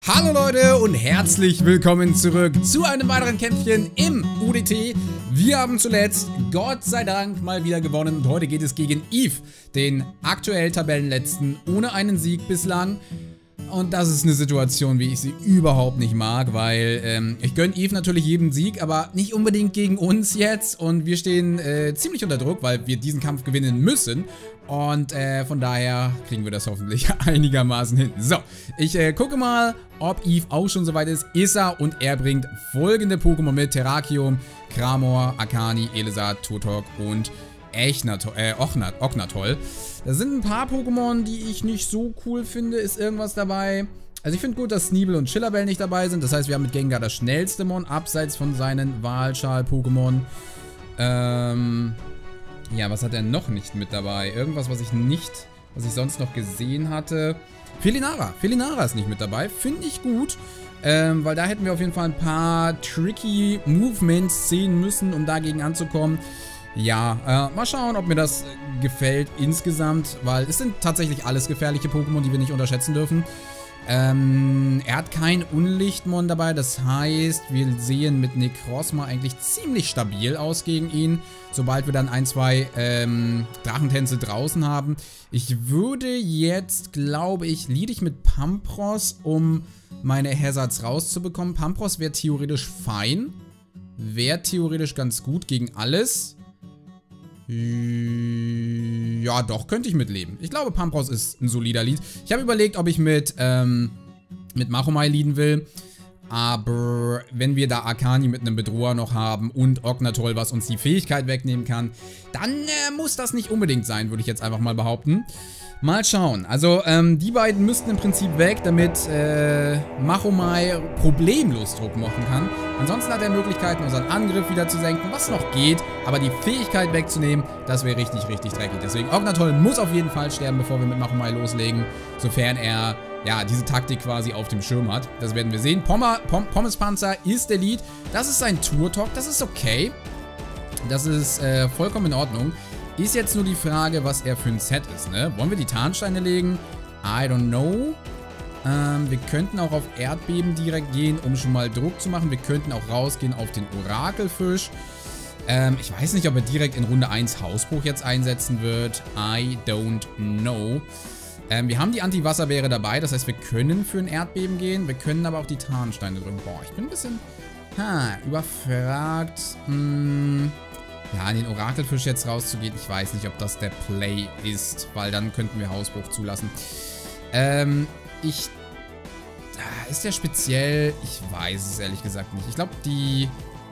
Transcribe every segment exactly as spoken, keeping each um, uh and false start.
Hallo Leute und herzlich willkommen zurück zu einem weiteren Kämpfchen im U D T. Wir haben zuletzt, Gott sei Dank, mal wieder gewonnen und heute geht es gegen Eve, den aktuell Tabellenletzten, ohne einen Sieg bislang. Und das ist eine Situation, wie ich sie überhaupt nicht mag, weil ähm, ich gönne Eve natürlich jeden Sieg, aber nicht unbedingt gegen uns jetzt. Und wir stehen äh, ziemlich unter Druck, weil wir diesen Kampf gewinnen müssen. Und äh, von daher kriegen wir das hoffentlich einigermaßen hin. So, ich äh, gucke mal, ob Eve auch schon soweit ist. Ist er und er bringt folgende Pokémon mit. Terrakium, Cramor, Akani, Elisard, Turtok und Echnatol, äh, Ognatol. Da sind ein paar Pokémon, die ich nicht so cool finde. Ist irgendwas dabei? Also ich finde gut, dass Sneebel und Chillabell nicht dabei sind. Das heißt, wir haben mit Gengar das schnellste Mon, abseits von seinen Wahlschal-Pokémon. Ähm... Ja, was hat er noch nicht mit dabei? Irgendwas, was ich nicht, was ich sonst noch gesehen hatte. Felinara. Felinara ist nicht mit dabei. Finde ich gut. Ähm, weil da hätten wir auf jeden Fall ein paar tricky Movements sehen müssen, um dagegen anzukommen. Ja, äh, mal schauen, ob mir das gefällt insgesamt, weil es sind tatsächlich alles gefährliche Pokémon, die wir nicht unterschätzen dürfen. Ähm, er hat kein Unlichtmon dabei, das heißt, wir sehen mit Necrozma eigentlich ziemlich stabil aus gegen ihn, sobald wir dann ein, zwei ähm, Drachentänze draußen haben. Ich würde jetzt, glaube ich, lead ich mit Pampros, um meine Hazards rauszubekommen. Pampros wäre theoretisch fein, wäre theoretisch ganz gut gegen alles. Ja, doch, könnte ich mitleben. Ich glaube, Pampros ist ein solider Lead. Ich habe überlegt, ob ich mit, ähm, mit Machomai leaden will. Aber wenn wir da Akani mit einem Bedroher noch haben und Ognatol, was uns die Fähigkeit wegnehmen kann, dann äh, muss das nicht unbedingt sein, würde ich jetzt einfach mal behaupten. Mal schauen. Also, ähm, die beiden müssten im Prinzip weg, damit äh, Machomai problemlos Druck machen kann. Ansonsten hat er Möglichkeiten, unseren Angriff wieder zu senken, was noch geht. Aber die Fähigkeit wegzunehmen, das wäre richtig, richtig dreckig. Deswegen, Ognatol muss auf jeden Fall sterben, bevor wir mit Machomai loslegen. Sofern er, ja, diese Taktik quasi auf dem Schirm hat. Das werden wir sehen. Pommer, Pom Pommespanzer ist der Lead. Das ist sein Turtok, das ist okay. Das ist äh, vollkommen in Ordnung. Ist jetzt nur die Frage, was er für ein Set ist, ne? Wollen wir die Tarnsteine legen? I don't know. Ähm, wir könnten auch auf Erdbeben direkt gehen, um schon mal Druck zu machen. Wir könnten auch rausgehen auf den Orakelfisch. Ähm, ich weiß nicht, ob er direkt in Runde eins Hausbruch jetzt einsetzen wird. I don't know. Ähm, wir haben die Anti-Wasserbeere dabei, das heißt, wir können für ein Erdbeben gehen. Wir können aber auch die Tarnsteine drücken. Boah, ich bin ein bisschen ha, überfragt. Hm... Ja, an den Orakelfisch jetzt rauszugehen, ich weiß nicht, ob das der Play ist, weil dann könnten wir Hausbruch zulassen. Ähm, ich... Ist der speziell? Ich weiß es ehrlich gesagt nicht. Ich glaube, die...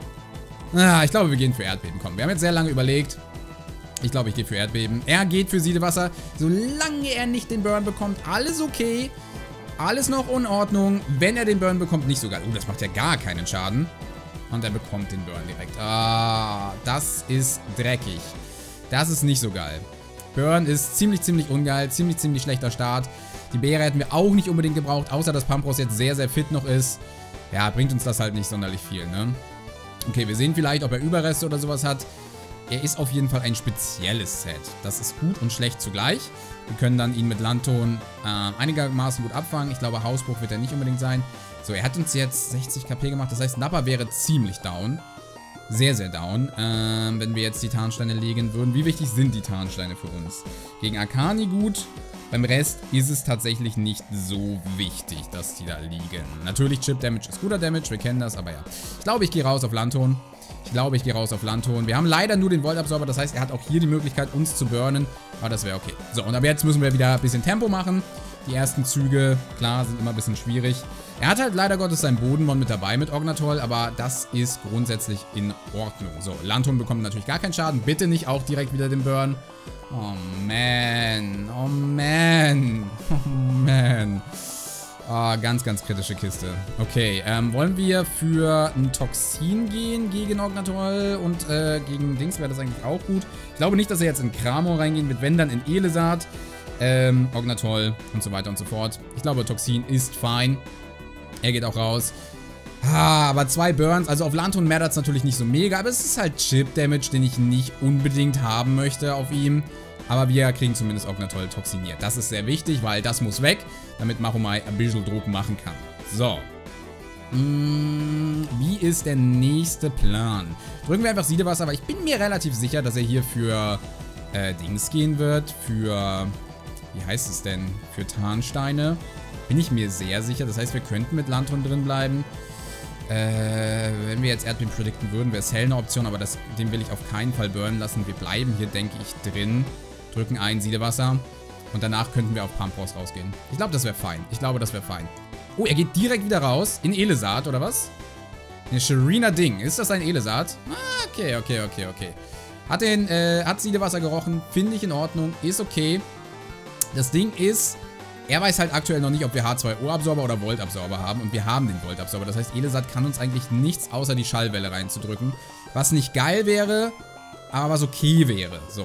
Ah, ich glaube, wir gehen für Erdbeben. Komm, wir haben jetzt sehr lange überlegt. Ich glaube, ich gehe für Erdbeben. Er geht für Siedewasser. Solange er nicht den Burn bekommt, alles okay. Alles noch in Ordnung. Wenn er den Burn bekommt, nicht so geil. Oh, das macht ja gar keinen Schaden. Und er bekommt den Burn direkt. Ah, das ist dreckig. Das ist nicht so geil. Burn ist ziemlich, ziemlich ungeil. Ziemlich, ziemlich schlechter Start. Die Beere hätten wir auch nicht unbedingt gebraucht. Außer, dass Pampros jetzt sehr, sehr fit noch ist. Ja, bringt uns das halt nicht sonderlich viel, ne? Okay, wir sehen vielleicht, ob er Überreste oder sowas hat. Er ist auf jeden Fall ein spezielles Set. Das ist gut und schlecht zugleich. Wir können dann ihn mit Landton äh, einigermaßen gut abfangen. Ich glaube, Hausbruch wird er nicht unbedingt sein. So, er hat uns jetzt sechzig KP gemacht. Das heißt, Nappa wäre ziemlich down. Sehr, sehr down. Ähm, wenn wir jetzt die Tarnsteine legen würden. Wie wichtig sind die Tarnsteine für uns? Gegen Akani gut. Beim Rest ist es tatsächlich nicht so wichtig, dass die da liegen. Natürlich, Chip Damage ist guter Damage. Wir kennen das, aber ja. Ich glaube, ich gehe raus auf Landton. Ich glaube, ich gehe raus auf Landton. Wir haben leider nur den Volt-Absorber. Das heißt, er hat auch hier die Möglichkeit, uns zu burnen. Aber das wäre okay. So, und ab jetzt müssen wir wieder ein bisschen Tempo machen. Die ersten Züge, klar, sind immer ein bisschen schwierig. Er hat halt leider Gottes seinen Bodenmon mit dabei mit Ognatol, aber das ist grundsätzlich in Ordnung. So, Landton bekommt natürlich gar keinen Schaden. Bitte nicht auch direkt wieder den Burn. Oh, man. Oh, man. Oh, man. Oh, ganz, ganz kritische Kiste. Okay, ähm, wollen wir für ein Toxin gehen gegen Ognatol und äh, gegen Dings wäre das eigentlich auch gut. Ich glaube nicht, dass er jetzt in Cramor reingehen wird, wenn dann in Elisard. Ähm, Ognatol und so weiter und so fort. Ich glaube, Toxin ist fein. Er geht auch raus. Ah, aber zwei Burns. Also auf Landton mattert es natürlich nicht so mega. Aber es ist halt Chip-Damage, den ich nicht unbedingt haben möchte auf ihm. Aber wir kriegen zumindest Ognatol toxiniert. Das ist sehr wichtig, weil das muss weg, damit Machomai ein bisschen Druck machen kann. So. Hm, wie ist der nächste Plan? Drücken wir einfach Siedewasser, aber ich bin mir relativ sicher, dass er hier für äh, Dings gehen wird. Für, wie heißt es denn? Für Tarnsteine. Bin ich mir sehr sicher. Das heißt, wir könnten mit Landton drin bleiben. Äh, wenn wir jetzt Erdbeben predikten würden, wäre es hell eine Option, aber das, den will ich auf keinen Fall burnen lassen. Wir bleiben hier, denke ich, drin. Drücken ein Siedewasser. Und danach könnten wir auf Pampros rausgehen. Ich glaube, das wäre fein. Ich glaube, das wäre fein. Oh, er geht direkt wieder raus. In Elesat, oder was? Eine Sharina Ding. Ist das ein Elesat? Ah, okay, okay, okay, okay. Hat den, äh, hat Siedewasser gerochen. Finde ich in Ordnung. Ist okay. Das Ding ist, er weiß halt aktuell noch nicht, ob wir H zwei O-Absorber oder Volt-Absorber haben. Und wir haben den Volt-Absorber. Das heißt, Elesat kann uns eigentlich nichts außer die Schallwelle reinzudrücken. Was nicht geil wäre, aber was okay wäre. So.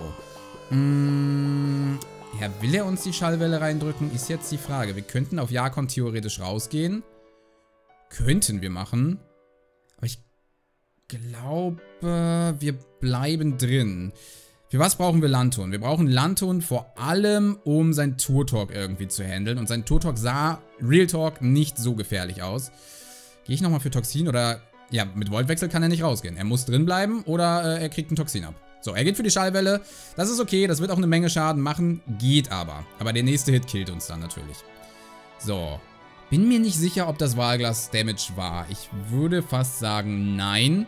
Mmh... Ja, will er uns die Schallwelle reindrücken? Ist jetzt die Frage. Wir könnten auf Jakon theoretisch rausgehen. Könnten wir machen. Aber ich glaube, wir bleiben drin. Für was brauchen wir Landton? Wir brauchen Landton vor allem, um sein Turtok irgendwie zu handeln. Und sein Turtok sah, Real Talk, nicht so gefährlich aus. Gehe ich nochmal für Toxin oder... Ja, mit Voltwechsel kann er nicht rausgehen. Er muss drin bleiben oder äh, er kriegt ein Toxin ab. So, er geht für die Schallwelle. Das ist okay, das wird auch eine Menge Schaden machen. Geht aber. Aber der nächste Hit killt uns dann natürlich. So. Bin mir nicht sicher, ob das Wahlglas Damage war. Ich würde fast sagen, nein.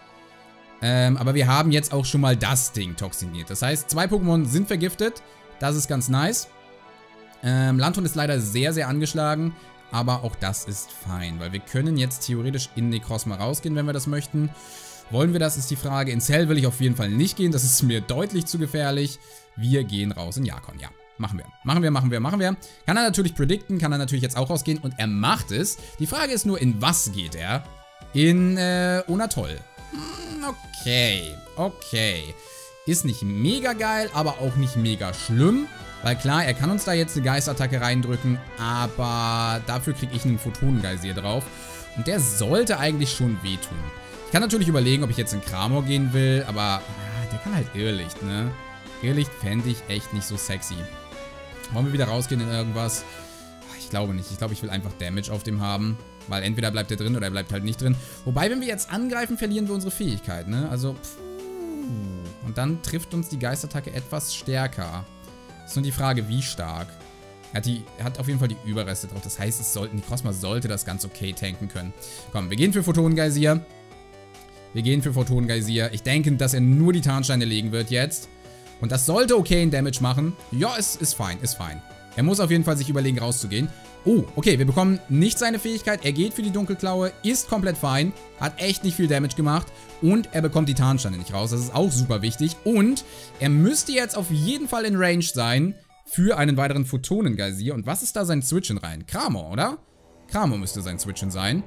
Ähm, aber wir haben jetzt auch schon mal das Ding toxiniert. Das heißt, zwei Pokémon sind vergiftet. Das ist ganz nice. Ähm, Landton ist leider sehr, sehr angeschlagen. Aber auch das ist fein. Weil wir können jetzt theoretisch in Necrozma rausgehen, wenn wir das möchten. Wollen wir das, ist die Frage. In Cell will ich auf jeden Fall nicht gehen. Das ist mir deutlich zu gefährlich. Wir gehen raus in Jakon. Ja, machen wir. Machen wir, machen wir, machen wir. Kann er natürlich predikten, kann er natürlich jetzt auch rausgehen. Und er macht es. Die Frage ist nur, in was geht er? In, äh, Onatoll. Hm, okay. Okay. Ist nicht mega geil, aber auch nicht mega schlimm. Weil klar, er kann uns da jetzt eine Geistattacke reindrücken. Aber dafür kriege ich einen Photonengeysir drauf. Und der sollte eigentlich schon wehtun. Ich kann natürlich überlegen, ob ich jetzt in Kramor gehen will, aber ja, der kann halt Irrlicht, ne? Irrlicht fände ich echt nicht so sexy. Wollen wir wieder rausgehen in irgendwas? Ich glaube nicht. Ich glaube, ich will einfach Damage auf dem haben, weil entweder bleibt er drin oder er bleibt halt nicht drin. Wobei, wenn wir jetzt angreifen, verlieren wir unsere Fähigkeit, ne? Also, puh. Und dann trifft uns die Geistattacke etwas stärker. Ist nur die Frage, wie stark. Er hat, die, er hat auf jeden Fall die Überreste drauf. Das heißt, es sollten, Necrozma sollte das ganz okay tanken können. Komm, wir gehen für Photonengeysir. Wir gehen für Photonengeysir. Ich denke, dass er nur die Tarnsteine legen wird jetzt. Und das sollte okay in Damage machen. Ja, es ist fein, ist fein. Er muss auf jeden Fall sich überlegen, rauszugehen. Oh, okay, wir bekommen nicht seine Fähigkeit. Er geht für die Dunkelklaue, ist komplett fein. Hat echt nicht viel Damage gemacht. Und er bekommt die Tarnsteine nicht raus. Das ist auch super wichtig. Und er müsste jetzt auf jeden Fall in Range sein für einen weiteren Photonengeysir. Und was ist da sein Switchen rein? Kramor, oder? Kramor müsste sein Switchen sein.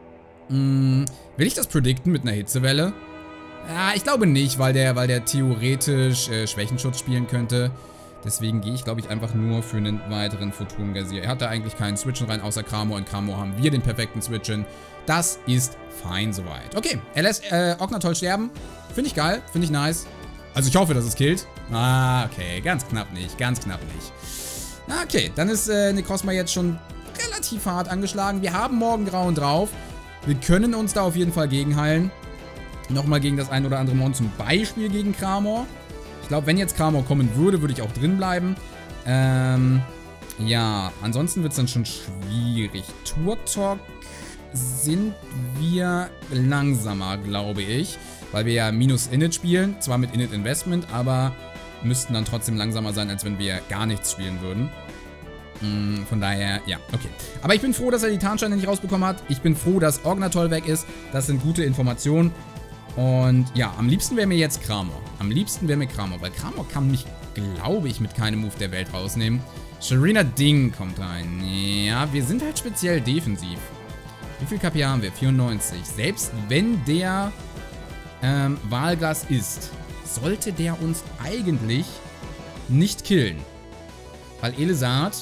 Hm, will ich das predikten mit einer Hitzewelle? Ja, ich glaube nicht, weil der, weil der theoretisch äh, Schwächenschutz spielen könnte. Deswegen gehe ich, glaube ich, einfach nur für einen weiteren Photonengeysir. Er hat da eigentlich keinen Switchen rein, außer Kramor. In Kramor haben wir den perfekten Switchen. Das ist fein soweit. Okay, er lässt äh, Ognatoll sterben. Finde ich geil, finde ich nice. Also ich hoffe, dass es killt. Ah, okay, ganz knapp nicht, ganz knapp nicht. Na, okay, dann ist äh, Necrozma jetzt schon relativ hart angeschlagen. Wir haben Morgengrauen drauf. Wir können uns da auf jeden Fall gegenheilen. Nochmal gegen das ein oder andere Mon, zum Beispiel gegen Kramor. Ich glaube, wenn jetzt Kramor kommen würde, würde ich auch drin bleiben. Ähm, ja, ansonsten wird es dann schon schwierig. Turtok sind wir langsamer, glaube ich. Weil wir ja minus Init spielen. Zwar mit Init Investment, aber müssten dann trotzdem langsamer sein, als wenn wir gar nichts spielen würden. Von daher, ja, okay. Aber ich bin froh, dass er die Tarnsteine nicht rausbekommen hat. Ich bin froh, dass Ognatoll weg ist. Das sind gute Informationen. Und ja, am liebsten wäre mir jetzt Kramor. Am liebsten wäre mir Kramor, weil Kramor kann mich, glaube ich, mit keinem Move der Welt rausnehmen. Sharina Ding kommt rein. Ja, wir sind halt speziell defensiv. Wie viel K P haben wir? vierundneunzig. Selbst wenn der ähm, Wahlglas ist, sollte der uns eigentlich nicht killen. Weil Elesat...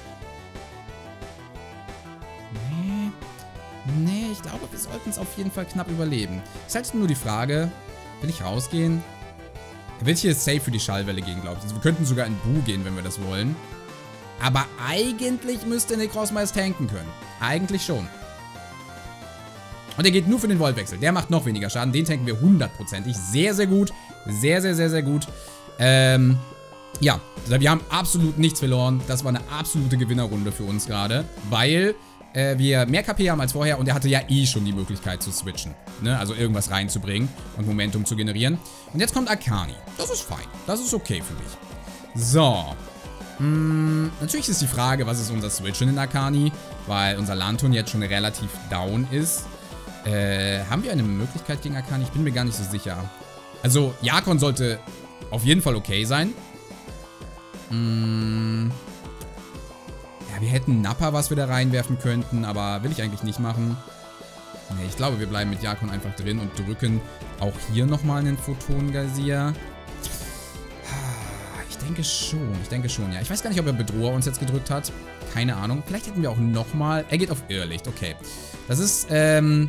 Nee, ich glaube, wir sollten es auf jeden Fall knapp überleben. Ist halt nur die Frage, will ich rausgehen? Er wird hier safe für die Schallwelle gehen, glaube ich. Also wir könnten sogar in Bu gehen, wenn wir das wollen. Aber eigentlich müsste Necrozma es tanken können. Eigentlich schon. Und er geht nur für den Voltwechsel. Der macht noch weniger Schaden. Den tanken wir hundertprozentig. Sehr, sehr gut. Sehr, sehr, sehr, sehr gut. Ähm, ja. Wir haben absolut nichts verloren. Das war eine absolute Gewinnerrunde für uns gerade. Weil äh, wir mehr K P haben als vorher. Und er hatte ja eh schon die Möglichkeit zu switchen. Ne? Also irgendwas reinzubringen und Momentum zu generieren. Und jetzt kommt Akani. Das ist fein. Das ist okay für mich. So. Hm, natürlich ist die Frage, was ist unser Switchen in Akani? Weil unser Lanturn jetzt schon relativ down ist. Äh, haben wir eine Möglichkeit gegen Akani? Ich bin mir gar nicht so sicher. Also, Jakon sollte auf jeden Fall okay sein. Hm. Ja, wir hätten Nappa, was wir da reinwerfen könnten, aber will ich eigentlich nicht machen. Nee, ich glaube, wir bleiben mit Jakon einfach drin und drücken auch hier nochmal einen Photon-Geysir. Ich denke schon, ich denke schon, ja. Ich weiß gar nicht, ob er Bedroher uns jetzt gedrückt hat. Keine Ahnung. Vielleicht hätten wir auch nochmal... Er geht auf Irrlicht, okay. Das ist, ähm...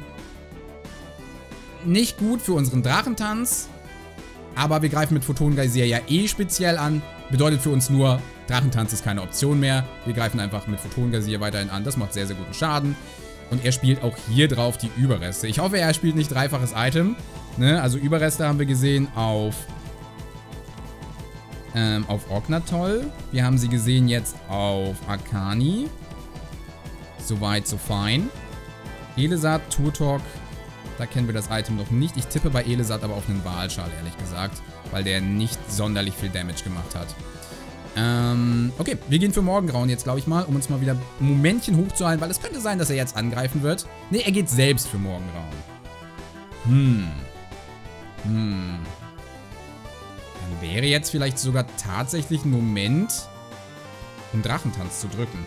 nicht gut für unseren Drachentanz. Aber wir greifen mit Photon-Geysir ja eh speziell an. Bedeutet für uns nur, Drachentanz ist keine Option mehr. Wir greifen einfach mit Photon-Geysir weiterhin an. Das macht sehr, sehr guten Schaden. Und er spielt auch hier drauf die Überreste. Ich hoffe, er spielt nicht dreifaches Item. Ne? Also Überreste haben wir gesehen auf... Ähm, auf Ognatoll. Wir haben sie gesehen jetzt auf Akani. Soweit, so fein. Elisat, Turtok. Da kennen wir das Item noch nicht. Ich tippe bei Elisat aber auf einen Walschal, ehrlich gesagt. Weil der nicht sonderlich viel Damage gemacht hat. Ähm, okay. Wir gehen für Morgengrauen jetzt, glaube ich mal, um uns mal wieder ein Momentchen hochzuhalten. Weil es könnte sein, dass er jetzt angreifen wird. Ne, er geht selbst für Morgengrauen. Hm. Hm. Dann wäre jetzt vielleicht sogar tatsächlich ein Moment, um Drachentanz zu drücken.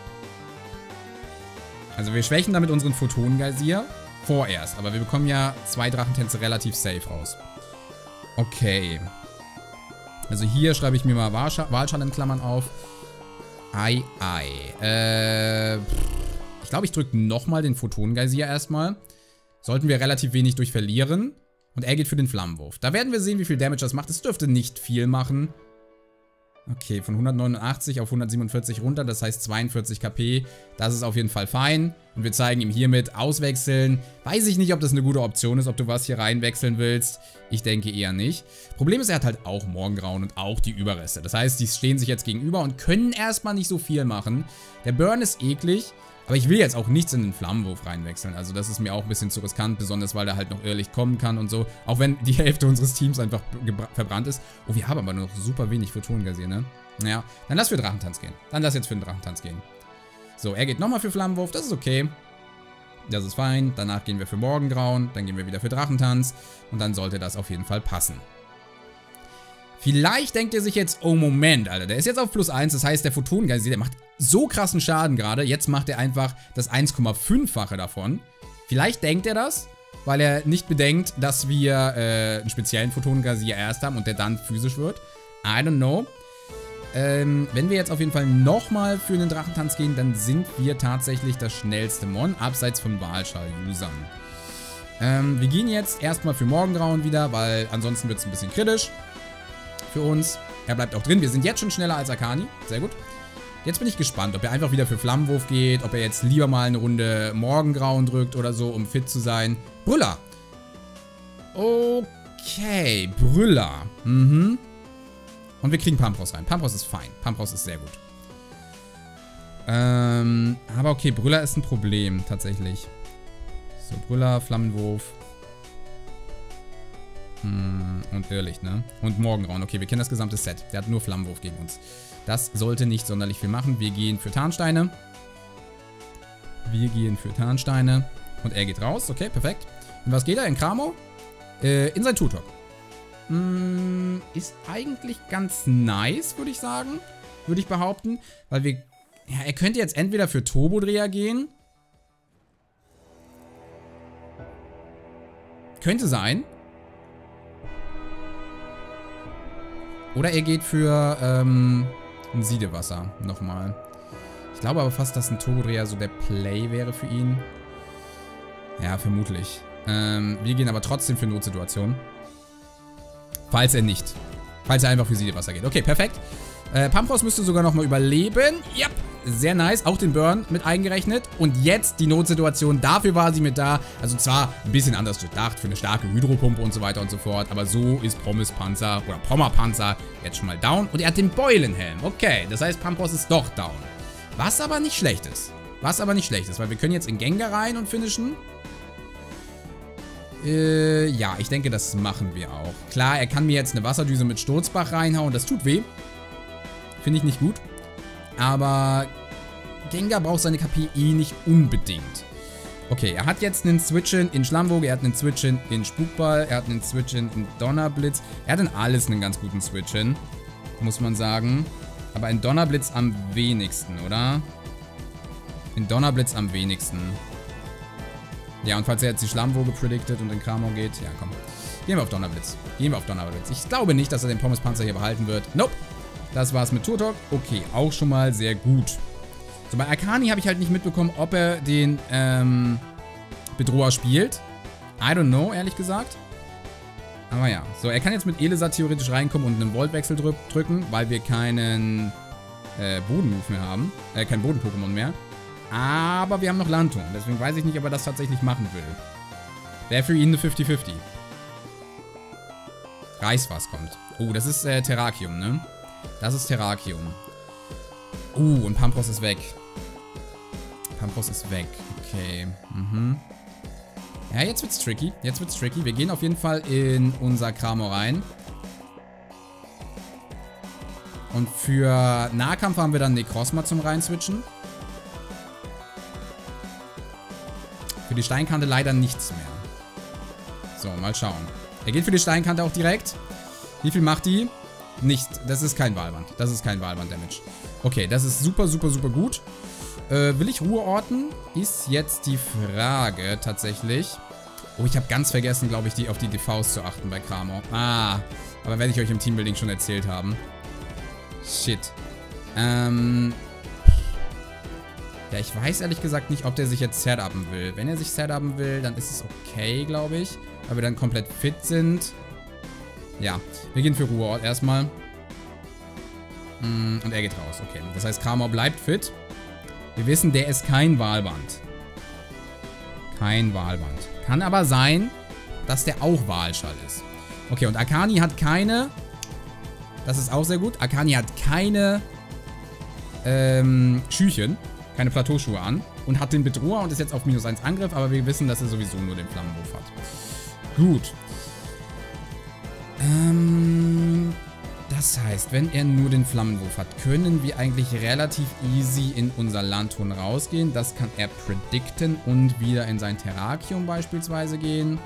Also wir schwächen damit unseren Photon-Geysir vorerst. Aber wir bekommen ja zwei Drachentänze relativ safe raus. Okay. Also hier schreibe ich mir mal Walschal in Klammern auf. Ei, ei. Äh, ich glaube, ich drücke nochmal den Photon-Geysir erstmal. Sollten wir relativ wenig durch verlieren. Und er geht für den Flammenwurf. Da werden wir sehen, wie viel Damage das macht. Es dürfte nicht viel machen. Okay, von hundertneunundachtzig auf hundertsiebenundvierzig runter. Das heißt zweiundvierzig K P. Das ist auf jeden Fall fein. Und wir zeigen ihm hiermit auswechseln. Weiß ich nicht, ob das eine gute Option ist, ob du was hier reinwechseln willst. Ich denke eher nicht. Problem ist, er hat halt auch Morgengrauen und auch die Überreste. Das heißt, die stehen sich jetzt gegenüber und können erstmal nicht so viel machen. Der Burn ist eklig. Aber ich will jetzt auch nichts in den Flammenwurf reinwechseln. Also das ist mir auch ein bisschen zu riskant, besonders weil er halt noch Irrlicht kommen kann und so. Auch wenn die Hälfte unseres Teams einfach verbrannt ist. Oh, wir haben aber noch super wenig Photon-Geysir, ne? Naja, dann lass für Drachentanz gehen. Dann lass jetzt für den Drachentanz gehen. So, er geht nochmal für Flammenwurf, das ist okay. Das ist fein. Danach gehen wir für Morgengrauen, dann gehen wir wieder für Drachentanz. Und dann sollte das auf jeden Fall passen. Vielleicht denkt er sich jetzt, oh Moment, Alter, der ist jetzt auf plus eins, das heißt, der Photon-Geysir, der macht so krassen Schaden gerade. Jetzt macht er einfach das eins Komma fünffache davon. Vielleicht denkt er das, weil er nicht bedenkt, dass wir äh, einen speziellen Photon-Geysir erst haben und der dann physisch wird. I don't know. Ähm, wenn wir jetzt auf jeden Fall nochmal für einen Drachentanz gehen, dann sind wir tatsächlich das schnellste Mon, abseits von Walschal-Usern. Ähm, wir gehen jetzt erstmal für Morgengrauen wieder, weil ansonsten wird es ein bisschen kritisch. Für uns. Er bleibt auch drin. Wir sind jetzt schon schneller als Akani. Sehr gut. Jetzt bin ich gespannt, ob er einfach wieder für Flammenwurf geht, ob er jetzt lieber mal eine Runde Morgengrauen drückt oder so, um fit zu sein. Brüller. Okay, Brüller. Mhm. Und wir kriegen Pampros rein. Pampros ist fein. Pampros ist sehr gut. Ähm, aber okay, Brüller ist ein Problem, tatsächlich. So, Brüller, Flammenwurf. Und Irrlicht, ne? Und Morgengrauen. Okay, wir kennen das gesamte Set. Der hat nur Flammenwurf gegen uns. Das sollte nicht sonderlich viel machen. Wir gehen für Tarnsteine. Wir gehen für Tarnsteine. Und er geht raus. Okay, perfekt. In was geht er? In Kramo? Äh, in sein Turtok. Hm, ist eigentlich ganz nice, würde ich sagen. Würde ich behaupten. Weil wir... Ja, er könnte jetzt entweder für Turbodreher gehen. Könnte sein. Oder er geht für ähm, ein Siedewasser nochmal. Ich glaube aber fast, dass ein Turbodreher so der Play wäre für ihn. Ja, vermutlich. Ähm, wir gehen aber trotzdem für Notsituationen. Falls er nicht. Falls er einfach für Siedewasser geht. Okay, perfekt. Äh, Pampros müsste sogar nochmal überleben. Ja, sehr nice. Auch den Burn mit eingerechnet. Und jetzt die Notsituation. Dafür war sie mit da. Also zwar ein bisschen anders durchdacht für eine starke Hydropumpe und so weiter und so fort. Aber so ist Pommes Panzer oder Pommer Panzer jetzt schon mal down. Und er hat den Beulenhelm. Okay, das heißt, Pampros ist doch down. Was aber nicht schlecht ist. Was aber nicht schlecht ist, weil wir können jetzt in Gengar rein und finishen. Äh, ja, ich denke, das machen wir auch. Klar, er kann mir jetzt eine Wasserdüse mit Sturzbach reinhauen. Das tut weh. Finde ich nicht gut. Aber Gengar braucht seine K P eh nicht unbedingt. Okay, er hat jetzt einen Switch-In in Schlammwoge, er hat einen Switch-In in Spukball, er hat einen Switch-In in Donnerblitz. Er hat in alles einen ganz guten Switch-In, muss man sagen. Aber in Donnerblitz am wenigsten, oder? In Donnerblitz am wenigsten. Ja, und falls er jetzt die Schlammwoge predicted und in Kramor geht, ja komm. Gehen wir auf Donnerblitz. Gehen wir auf Donnerblitz. Ich glaube nicht, dass er den Pommes Panzer hier behalten wird. Nope. Das war's mit Turtok. Okay, auch schon mal sehr gut. So, bei Akani habe ich halt nicht mitbekommen, ob er den ähm, Bedroher spielt. I don't know, ehrlich gesagt. Aber ja. So, er kann jetzt mit Elesa theoretisch reinkommen und einen Voltwechsel drück drücken, weil wir keinen äh, Boden-Move mehr haben. Äh, kein Boden-Pokémon mehr. Aber wir haben noch Lanturn. Deswegen weiß ich nicht, ob er das tatsächlich machen will. Wäre für ihn eine fünfzig fünfzig. Reiswas kommt. Oh, das ist äh, Terrakium, ne? Das ist Terrakium. Uh, und Pampros ist weg. Pampros ist weg. Okay. Mhm. Ja, jetzt wird's tricky. Jetzt wird's tricky. Wir gehen auf jeden Fall in unser Kramor rein. Und für Nahkampf haben wir dann Necrozma zum Reinswitchen. Für die Steinkante leider nichts mehr. So, mal schauen. Er geht für die Steinkante auch direkt. Wie viel macht die? Nicht. Das ist kein Wahlwand. Das ist kein Wahlwand-Damage. Okay, das ist super, super, super gut. Äh, will ich Ruhe orten? Ist jetzt die Frage tatsächlich. Oh, ich habe ganz vergessen, glaube ich, die, auf die D Vs zu achten bei Kramor. Ah, aber werde ich euch im Teambuilding schon erzählt haben. Shit. Ähm... Ja, ich weiß ehrlich gesagt nicht, ob der sich jetzt setupen will. Wenn er sich setupen will, dann ist es okay, glaube ich. Weil wir dann komplett fit sind. Ja, wir gehen für Ruheort erstmal. Und er geht raus. Okay, das heißt, Kramor bleibt fit. Wir wissen, der ist kein Wahlband. Kein Wahlband. Kann aber sein, dass der auch Wahlschall ist. Okay, und Akani hat keine... Das ist auch sehr gut. Akani hat keine ähm, Schüchen. Keine Plateauschuhe an. Und hat den Bedroher und ist jetzt auf minus eins Angriff. Aber wir wissen, dass er sowieso nur den Flammenwurf hat. Gut. Ähm, das heißt, wenn er nur den Flammenwurf hat, können wir eigentlich relativ easy in unser Landton rausgehen. Das kann er predikten und wieder in sein Terrakium beispielsweise gehen.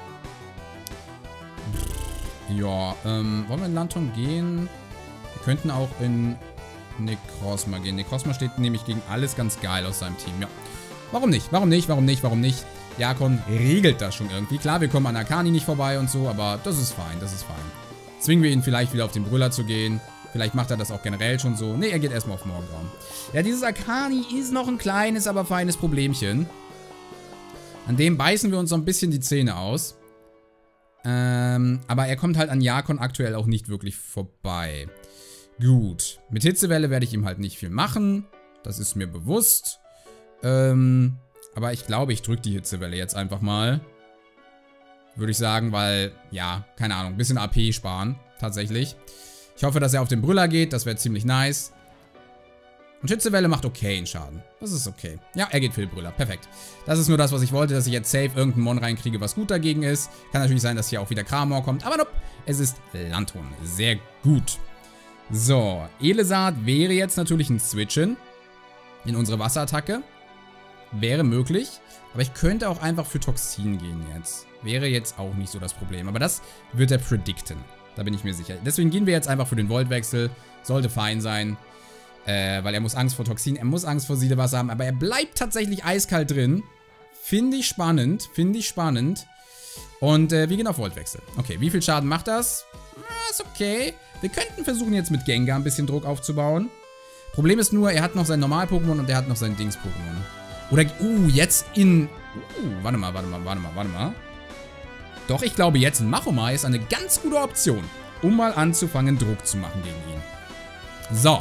Ja, ähm, wollen wir in Landton gehen? Wir könnten auch in Necrozma gehen. Necrozma steht nämlich gegen alles ganz geil aus seinem Team. Ja, warum nicht? Warum nicht? Warum nicht? Warum nicht? Jakon regelt das schon irgendwie. Klar, wir kommen an Akani nicht vorbei und so, aber das ist fein, das ist fein. Zwingen wir ihn vielleicht wieder auf den Brüller zu gehen. Vielleicht macht er das auch generell schon so. Ne, er geht erstmal auf Morgengrauen. Ja, dieses Akani ist noch ein kleines, aber feines Problemchen. An dem beißen wir uns so ein bisschen die Zähne aus. Ähm, aber er kommt halt an Jakon aktuell auch nicht wirklich vorbei. Gut. Mit Hitzewelle werde ich ihm halt nicht viel machen. Das ist mir bewusst. Ähm, aber ich glaube, ich drücke die Hitzewelle jetzt einfach mal. Würde ich sagen, weil, ja, keine Ahnung, ein bisschen A P sparen, tatsächlich. Ich hoffe, dass er auf den Brüller geht, das wäre ziemlich nice. Und Hitzewelle macht okayen Schaden. Das ist okay. Ja, er geht für den Brüller, perfekt. Das ist nur das, was ich wollte, dass ich jetzt safe irgendeinen Mon reinkriege, was gut dagegen ist. Kann natürlich sein, dass hier auch wieder Kramor kommt, aber nope, es ist Landton. Sehr gut. So, Elesart wäre jetzt natürlich ein Switchen in unsere Wasserattacke. Wäre möglich. Aber ich könnte auch einfach für Toxin gehen jetzt. Wäre jetzt auch nicht so das Problem. Aber das wird er predikten. Da bin ich mir sicher. Deswegen gehen wir jetzt einfach für den Voltwechsel. Sollte fein sein. Äh, weil er muss Angst vor Toxin. Er muss Angst vor Siedewasser haben. Aber er bleibt tatsächlich eiskalt drin. Finde ich spannend. Finde ich spannend. Und äh, wir gehen auf Voltwechsel. Okay, wie viel Schaden macht das? Ah, ist okay. Wir könnten versuchen jetzt mit Gengar ein bisschen Druck aufzubauen. Problem ist nur, er hat noch sein Normal-Pokémon und er hat noch sein Dings-Pokémon. Oder, uh, jetzt in... Uh, warte mal, warte mal, warte mal, warte mal. Doch, ich glaube, jetzt in Machomai ist eine ganz gute Option, um mal anzufangen, Druck zu machen gegen ihn. So,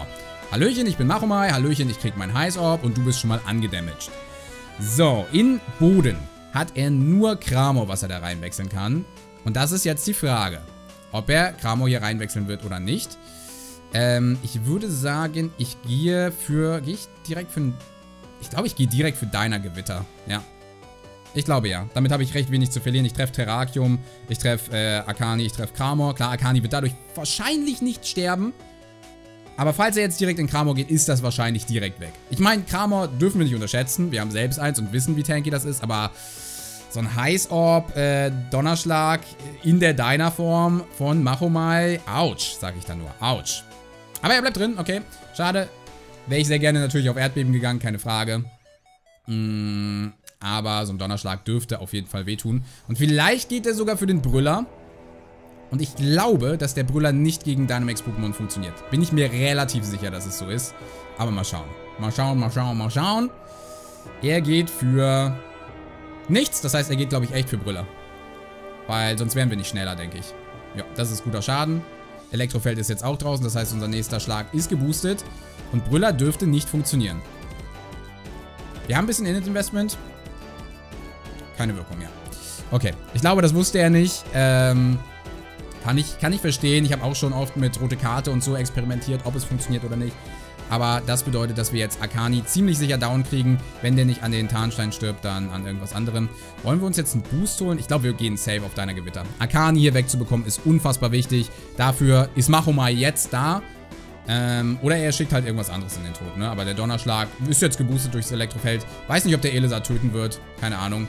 Hallöchen, ich bin Machomai. Hallöchen, ich krieg mein Heiß-Orb und du bist schon mal angedamaged. So, in Boden hat er nur Cramor, was er da reinwechseln kann. Und das ist jetzt die Frage, ob er Cramor hier reinwechseln wird oder nicht. Ähm, ich würde sagen, ich gehe für... Gehe ich direkt für... Ich glaube, ich gehe direkt für Deiner Gewitter. Ja. Ich glaube ja. Damit habe ich recht wenig zu verlieren. Ich treffe Terrakium, ich treffe äh, Akani, ich treffe Cramor. Klar, Akani wird dadurch wahrscheinlich nicht sterben. Aber falls er jetzt direkt in Cramor geht, ist das wahrscheinlich direkt weg. Ich meine, Cramor dürfen wir nicht unterschätzen. Wir haben selbst eins und wissen, wie tanky das ist. Aber so ein Heiß-Orb, äh, Donnerschlag in der Deiner-Form von Machomai. Autsch, sage ich dann nur. Autsch. Aber er bleibt drin, okay. Schade. Wäre ich sehr gerne natürlich auf Erdbeben gegangen, keine Frage. Mm, aber so ein Donnerschlag dürfte auf jeden Fall wehtun. Und vielleicht geht er sogar für den Brüller. Und ich glaube, dass der Brüller nicht gegen Dynamax-Pokémon funktioniert. Bin ich mir relativ sicher, dass es so ist. Aber mal schauen. Mal schauen, mal schauen, mal schauen. Er geht für nichts. Das heißt, er geht, glaube ich, echt für Brüller. Weil sonst wären wir nicht schneller, denke ich. Ja, das ist guter Schaden. Elektrofeld ist jetzt auch draußen. Das heißt, unser nächster Schlag ist geboostet. Und Brüller dürfte nicht funktionieren. Wir haben ein bisschen Init-Investment. Keine Wirkung, ja. Okay, ich glaube, das wusste er nicht. Ähm... Kann ich, kann ich verstehen. Ich habe auch schon oft mit rote Karte und so experimentiert, ob es funktioniert oder nicht. Aber das bedeutet, dass wir jetzt Akani ziemlich sicher down kriegen. Wenn der nicht an den Tarnstein stirbt, dann an irgendwas anderem. Wollen wir uns jetzt einen Boost holen? Ich glaube, wir gehen safe auf Deiner Gewitter. Akani hier wegzubekommen ist unfassbar wichtig. Dafür ist Machomai jetzt da. Ähm, oder er schickt halt irgendwas anderes in den Tod, ne? Aber der Donnerschlag ist jetzt geboostet durchs Elektrofeld. Weiß nicht, ob der Elesa töten wird. Keine Ahnung.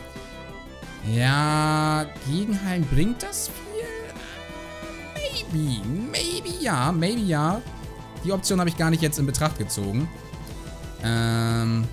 Ja, Gegenheilen bringt das viel? Maybe, maybe ja, maybe ja. Die Option habe ich gar nicht jetzt in Betracht gezogen. Ähm.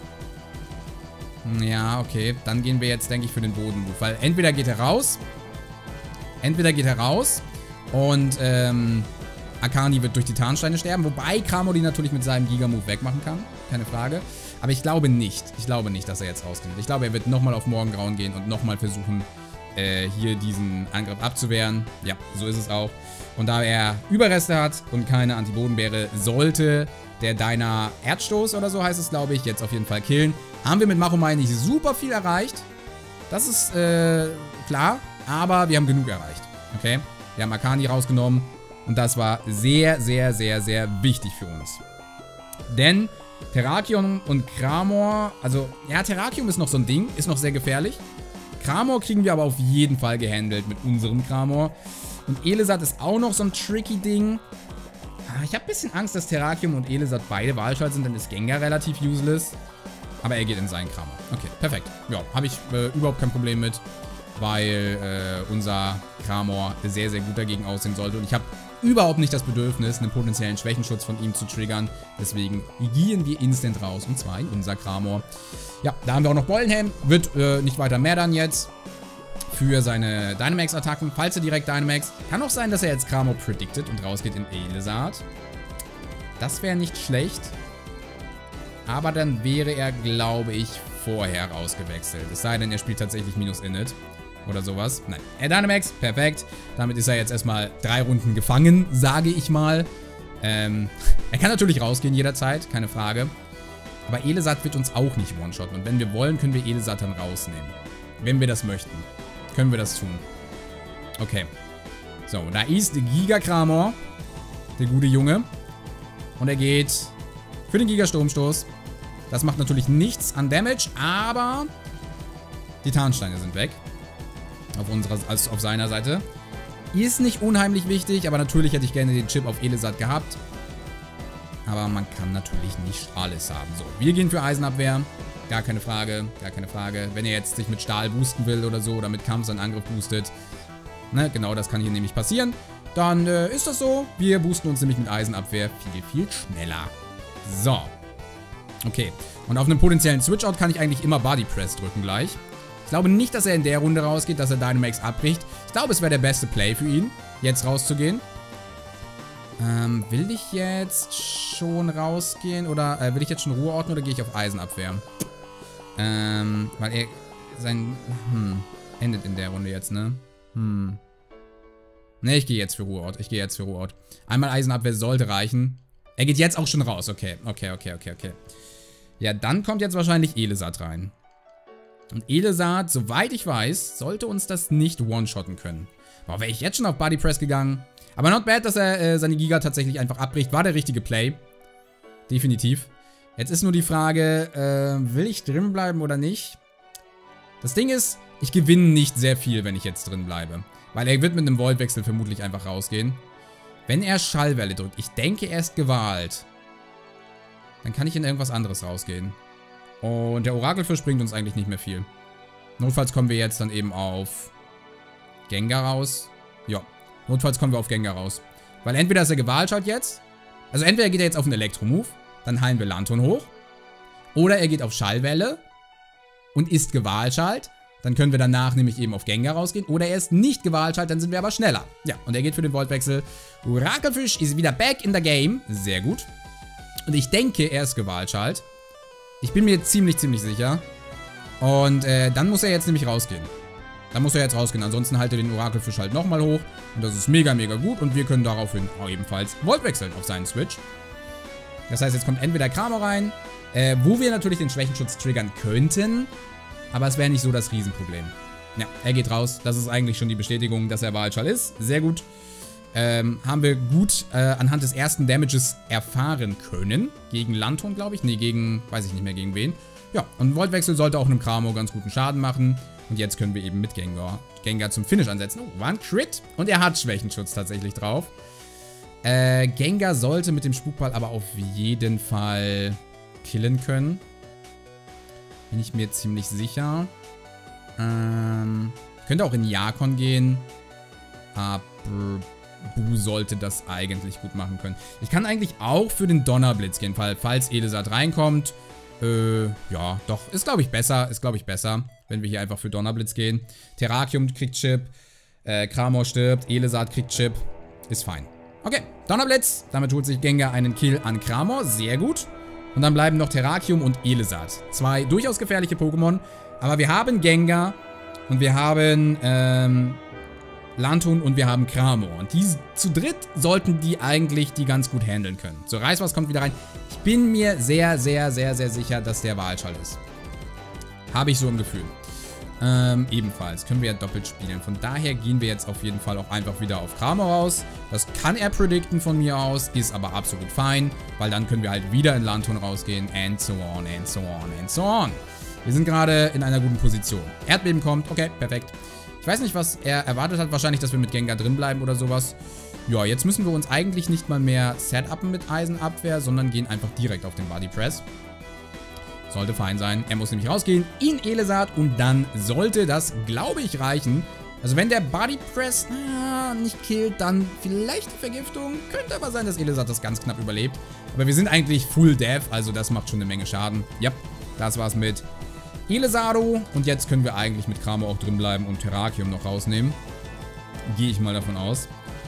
Ja, okay. Dann gehen wir jetzt, denke ich, für den Bodenmove. Weil entweder geht er raus. Entweder geht er raus. Und, ähm, Akani wird durch die Tarnsteine sterben. Wobei Cramor die natürlich mit seinem Giga-Move wegmachen kann. Keine Frage. Aber ich glaube nicht. Ich glaube nicht, dass er jetzt rausgeht. Ich glaube, er wird nochmal auf Morgengrauen gehen und nochmal versuchen, Äh, hier diesen Angriff abzuwehren. Ja, so ist es auch. Und da er Überreste hat und keine Antibodenbeere, sollte der Deiner Erdstoß oder so heißt es, glaube ich, jetzt auf jeden Fall killen. Haben wir mit Machomai nicht super viel erreicht. Das ist, äh, klar. Aber wir haben genug erreicht. Okay? Wir haben Akani rausgenommen. Und das war sehr, sehr, sehr, sehr wichtig für uns. Denn Terrakium und Cramor, also, ja, Terrakium ist noch so ein Ding, ist noch sehr gefährlich. Cramor kriegen wir aber auf jeden Fall gehandelt mit unserem Cramor. Und Elesat ist auch noch so ein tricky Ding. Ich habe ein bisschen Angst, dass Terrakium und Elesat beide Wahlschalt sind, dann ist Gengar relativ useless. Aber er geht in seinen Cramor. Okay, perfekt. Ja, habe ich äh, überhaupt kein Problem mit, weil äh, unser Cramor sehr, sehr gut dagegen aussehen sollte. Und ich habe überhaupt nicht das Bedürfnis, einen potenziellen Schwächenschutz von ihm zu triggern. Deswegen gehen wir instant raus, und zwar in unser Cramor. Ja, da haben wir auch noch Bollenhelm. Wird äh, nicht weiter mehr dann jetzt für seine Dynamax-Attacken. Falls er direkt Dynamax. Kann auch sein, dass er jetzt Cramor predicted und rausgeht in Elesat. Das wäre nicht schlecht. Aber dann wäre er, glaube ich, vorher rausgewechselt. Es sei denn, er spielt tatsächlich minus Init. Oder sowas. Nein. Er Dynamax. Perfekt. Damit ist er jetzt erstmal drei Runden gefangen, sage ich mal. Ähm, er kann natürlich rausgehen jederzeit. Keine Frage. Aber Elesat wird uns auch nicht one-shotten. Und wenn wir wollen, können wir Elesat dann rausnehmen. Wenn wir das möchten. Können wir das tun. Okay. So, da ist Giga Cramor. Der gute Junge. Und er geht für den Giga Sturmstoß. Das macht natürlich nichts an Damage, aber die Tarnsteine sind weg. Auf unserer, also auf seiner Seite. Ist nicht unheimlich wichtig, aber natürlich hätte ich gerne den Chip auf Elesat gehabt. Aber man kann natürlich nicht alles haben. So, wir gehen für Eisenabwehr. Gar keine Frage, gar keine Frage. Wenn er jetzt sich mit Stahl boosten will oder so, oder mit Kampf seinen Angriff boostet. Ne, genau das kann hier nämlich passieren. Dann äh, ist das so. Wir boosten uns nämlich mit Eisenabwehr viel, viel schneller. So. Okay. Und auf einem potenziellen Switch-Out kann ich eigentlich immer Body Press drücken gleich. Ich glaube nicht, dass er in der Runde rausgeht, dass er Dynamax abbricht. Ich glaube, es wäre der beste Play für ihn, jetzt rauszugehen. Ähm, will ich jetzt schon rausgehen oder äh, will ich jetzt schon Ruhe ordnen oder gehe ich auf Eisenabwehr? Ähm, weil er sein... Hm, endet in der Runde jetzt, ne? Hm. Ne, ich gehe jetzt für Ruheort. Ich gehe jetzt für Ruheort. Einmal Eisenabwehr sollte reichen. Er geht jetzt auch schon raus. Okay, okay, okay, okay, okay. Ja, dann kommt jetzt wahrscheinlich Elisat rein. Und Elisat, soweit ich weiß, sollte uns das nicht one-shotten können. Boah, wäre ich jetzt schon auf Body Press gegangen. Aber not bad, dass er äh, seine Giga tatsächlich einfach abbricht. War der richtige Play. Definitiv. Jetzt ist nur die Frage, äh, will ich drin bleiben oder nicht? Das Ding ist, ich gewinne nicht sehr viel, wenn ich jetzt drin bleibe. Weil er wird mit einem Voltwechsel vermutlich einfach rausgehen. Wenn er Schallwelle drückt, ich denke, er ist gewahlt. Dann kann ich in irgendwas anderes rausgehen. Und der Orakelfisch bringt uns eigentlich nicht mehr viel. Notfalls kommen wir jetzt dann eben auf Gengar raus. Ja, notfalls kommen wir auf Gengar raus. Weil entweder ist er gewaltschalt jetzt. Also entweder geht er jetzt auf einen Elektro-Move. Dann heilen wir Lanturn hoch. Oder er geht auf Schallwelle und ist gewaltschalt. Dann können wir danach nämlich eben auf Gengar rausgehen. Oder er ist nicht gewaltschalt, dann sind wir aber schneller. Ja, und er geht für den Voltwechsel. Orakelfisch ist wieder back in the game. Sehr gut. Und ich denke, er ist gewaltschalt. Ich bin mir ziemlich, ziemlich sicher. Und äh, dann muss er jetzt nämlich rausgehen. Dann muss er jetzt rausgehen. Ansonsten halte den Orakelfisch halt nochmal hoch. Und das ist mega, mega gut. Und wir können daraufhin auch ebenfalls Volt wechseln auf seinen Switch. Das heißt, jetzt kommt entweder Cramo rein, äh, wo wir natürlich den Schwächenschutz triggern könnten. Aber es wäre nicht so das Riesenproblem. Ja, er geht raus. Das ist eigentlich schon die Bestätigung, dass er Wahlschall ist. Sehr gut. Ähm, haben wir gut äh, anhand des ersten Damages erfahren können. Gegen Lanturn, glaube ich. Nee, gegen, weiß ich nicht mehr gegen wen. Ja, und ein Voltwechsel sollte auch einem Cramo ganz guten Schaden machen. Und jetzt können wir eben mit Gengar, Gengar zum Finish ansetzen. Oh, war ein Crit. Und er hat Schwächenschutz tatsächlich drauf. Äh, Gengar sollte mit dem Spukball aber auf jeden Fall killen können. Bin ich mir ziemlich sicher. Ähm, könnte auch in Jakon gehen. Aber Bu sollte das eigentlich gut machen können. Ich kann eigentlich auch für den Donnerblitz gehen, weil, falls Elisat reinkommt. Äh, ja, doch. Ist, glaube ich, besser. Ist, glaube ich, besser, wenn wir hier einfach für Donnerblitz gehen. Terrakium kriegt Chip. Äh, Cramo stirbt. Elisat kriegt Chip. Ist fein. Okay, Donnerblitz. Damit holt sich Gengar einen Kill an Cramo. Sehr gut. Und dann bleiben noch Terrakium und Elisat. Zwei durchaus gefährliche Pokémon. Aber wir haben Gengar und wir haben ähm, Lanturn und wir haben Cramo. Und die zu dritt sollten die eigentlich die ganz gut handeln können. So, Reißwas kommt wieder rein. Ich bin mir sehr, sehr, sehr, sehr sicher, dass der Wahlschall ist. Habe ich so im Gefühl. Ähm, ebenfalls können wir ja doppelt spielen. Von daher gehen wir jetzt auf jeden Fall auch einfach wieder auf Cramo raus. Das kann er predikten von mir aus, ist aber absolut fein, weil dann können wir halt wieder in Lanturn rausgehen and so on, and so on, and so on. Wir sind gerade in einer guten Position. Erdbeben kommt, okay, perfekt. Ich weiß nicht, was er erwartet hat, wahrscheinlich, dass wir mit Gengar drin bleiben oder sowas. Ja, jetzt müssen wir uns eigentlich nicht mal mehr setupen mit Eisenabwehr, sondern gehen einfach direkt auf den Body Press. Sollte fein sein. Er muss nämlich rausgehen in Elisat und dann sollte das, glaube ich, reichen. Also wenn der Body Press äh, nicht killt, dann vielleicht die Vergiftung. Könnte aber sein, dass Elisat das ganz knapp überlebt. Aber wir sind eigentlich Full Death, also das macht schon eine Menge Schaden. Ja, das war's mit Elisado. Und jetzt können wir eigentlich mit Cramo auch drin bleiben und Terrakium noch rausnehmen. Gehe ich mal davon aus.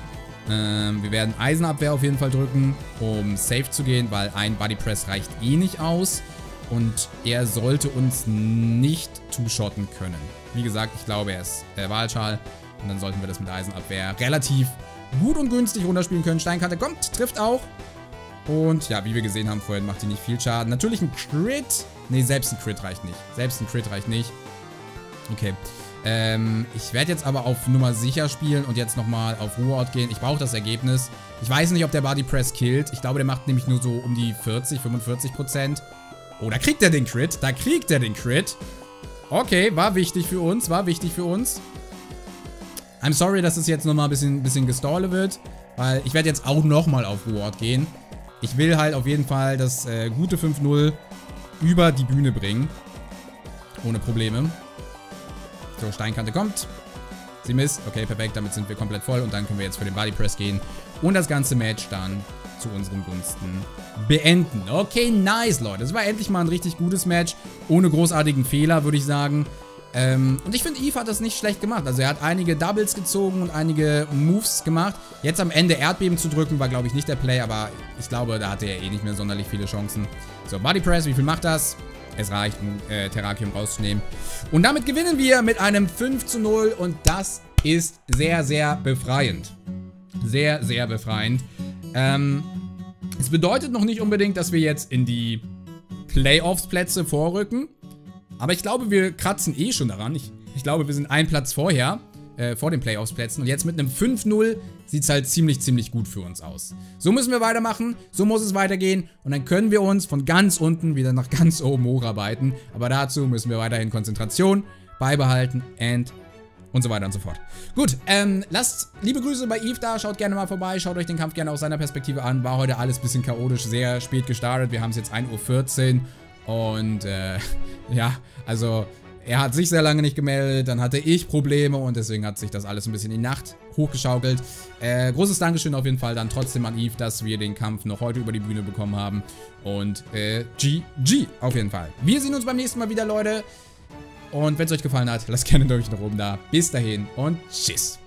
Ähm, wir werden Eisenabwehr auf jeden Fall drücken, um safe zu gehen, weil ein Body Press reicht eh nicht aus. Und er sollte uns nicht two-shotten können. Wie gesagt, ich glaube, er ist äh, Wahlschal. Und dann sollten wir das mit Eisenabwehr relativ gut und günstig runterspielen können. Steinkante kommt, trifft auch. Und ja, wie wir gesehen haben vorhin, macht die nicht viel Schaden. Natürlich ein Crit. Ne, selbst ein Crit reicht nicht. Selbst ein Crit reicht nicht. Okay. Ähm, ich werde jetzt aber auf Nummer sicher spielen und jetzt nochmal auf Ruheort gehen. Ich brauche das Ergebnis. Ich weiß nicht, ob der Body Press killt. Ich glaube, der macht nämlich nur so um die vierzig, fünfundvierzig Prozent. Oh, da kriegt er den Crit. Da kriegt er den Crit. Okay, war wichtig für uns. War wichtig für uns. I'm sorry, dass es jetzt nochmal ein bisschen, bisschen gestallt wird. Weil ich werde jetzt auch nochmal auf Ruheort gehen. Ich will halt auf jeden Fall das äh, gute fünf null über die Bühne bringen. Ohne Probleme. So, Steinkante kommt. Sie misst. Okay, perfekt. Damit sind wir komplett voll. Und dann können wir jetzt für den Body Press gehen. Und das ganze Match dann zu unseren Gunsten beenden. Okay, nice, Leute. Das war endlich mal ein richtig gutes Match. Ohne großartigen Fehler, würde ich sagen. Ähm, und ich finde, Eve hat das nicht schlecht gemacht. Also er hat einige Doubles gezogen und einige Moves gemacht. Jetzt am Ende Erdbeben zu drücken, war, glaube ich, nicht der Play. Aber ich glaube, da hatte er eh nicht mehr sonderlich viele Chancen. So, Body Press, wie viel macht das? Es reicht, um äh, Terrakium rauszunehmen. Und damit gewinnen wir mit einem fünf zu null. Und das ist sehr, sehr befreiend. Sehr, sehr befreiend. Ähm, Es bedeutet noch nicht unbedingt, dass wir jetzt in die Playoffs-Plätze vorrücken. Aber ich glaube, wir kratzen eh schon daran. Ich, ich glaube, wir sind einen Platz vorher, äh, vor den Playoffs-Plätzen. Und jetzt mit einem fünf null sieht es halt ziemlich, ziemlich gut für uns aus. So müssen wir weitermachen, so muss es weitergehen. Und dann können wir uns von ganz unten wieder nach ganz oben hocharbeiten. Aber dazu müssen wir weiterhin Konzentration beibehalten and und so weiter und so fort. Gut, ähm, lasst liebe Grüße bei Eve da, schaut gerne mal vorbei, schaut euch den Kampf gerne aus seiner Perspektive an. War heute alles ein bisschen chaotisch, sehr spät gestartet, wir haben es jetzt ein Uhr vierzehn und äh, ja, also er hat sich sehr lange nicht gemeldet, dann hatte ich Probleme und deswegen hat sich das alles ein bisschen in die Nacht hochgeschaukelt. Äh, großes Dankeschön auf jeden Fall dann trotzdem an Eve, dass wir den Kampf noch heute über die Bühne bekommen haben und äh, G G auf jeden Fall. Wir sehen uns beim nächsten Mal wieder, Leute. Und wenn es euch gefallen hat, lasst gerne einen Daumen nach oben da. Bis dahin und tschüss.